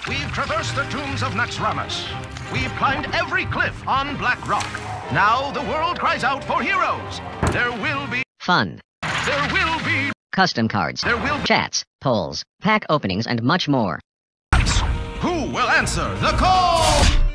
We've traversed the tombs of Naxxramas. We've climbed every cliff on Black Rock. Now the world cries out for heroes. There will be fun. There will be Custom cards. There will be chats, polls, pack openings, and much more. Who will answer the call?